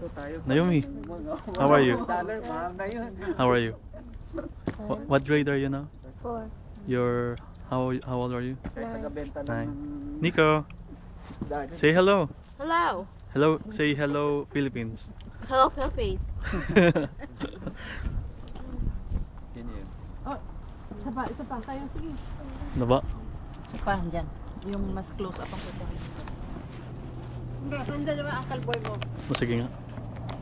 Naomi, how are you? Dollar, mahal na yun. How are you? What grade are you now? 4. You're how old are you? Tagabenta Nine. ng Nico, isda. say hello. Hello. Hello, say hello Philippines. Hello, Philippines. Yun yun. Oh, isa pa. Kayo, sige. Ano ba? Isa pa, dyan. Yung mas close up ang kukuha. Hindi, diba ang kalboy mo? Sige nga.